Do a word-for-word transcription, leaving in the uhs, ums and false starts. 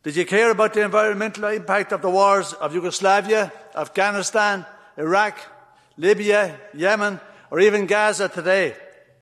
Did you care about the environmental impact of the wars of Yugoslavia, Afghanistan, Iraq, Libya, Yemen, or even Gaza today?